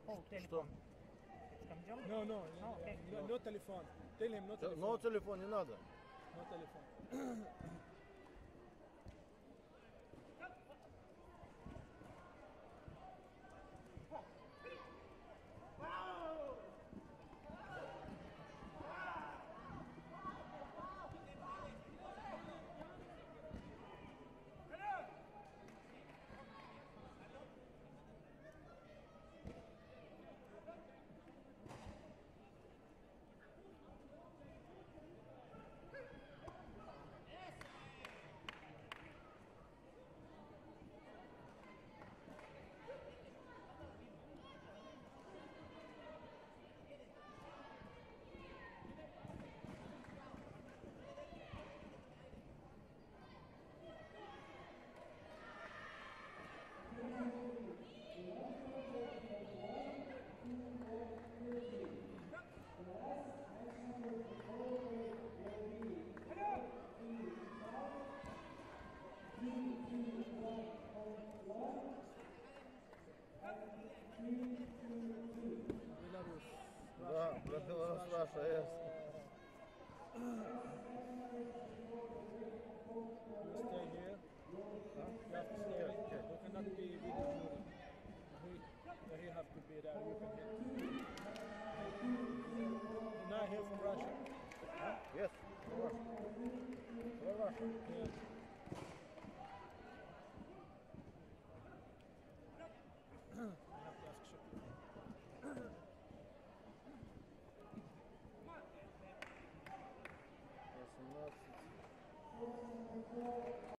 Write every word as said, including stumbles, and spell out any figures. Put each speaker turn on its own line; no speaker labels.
Oh, telephone. It's come jump?
No, no,
Oh, okay.
no, no telephone. Tell him no telephone.
No телефон не надо.
No telephone. Belarus.
Да, Беларусь, Russia, yes.
You stay here. You have to stay. You cannot be with the jury. He, he have to be there. You can hit. You're not here from Russia.
Yes, from Russia. From Russia.
Yeah. I have to ask Shakir.
восемнадцать.